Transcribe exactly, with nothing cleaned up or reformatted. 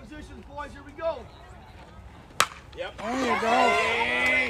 positions, boys. Here we go. Yep. There you go.